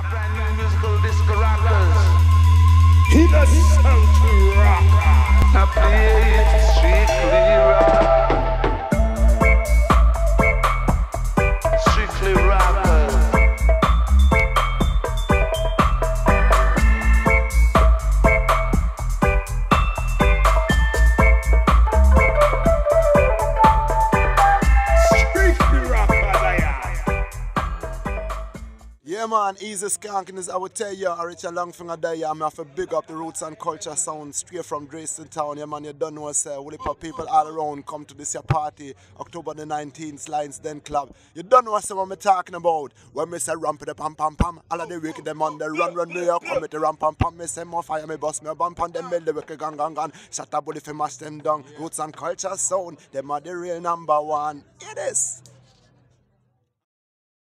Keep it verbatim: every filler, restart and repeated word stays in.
brand new musical disco rockers. Innocent rocker. I play it strictly rock. Strictly rockers. Yeah man, easy skanking is I would tell you, I reach a long finger there, yeah, I'm have to big up the roots and culture sound straight from Dresden town, yeah man, you don't know say, will put people all around come to this here party, October the nineteenth, Lions Den Club. You don't know what I'm talking about. When me say ramp the pam pam pam, all of the wicked them on the run run me up, come with the ram pam pam, me say more fire, me bust me a bump on them belly, wicked gang gang gang, shut up bully fi mash them down, roots and culture sound, them are the real number one. It is.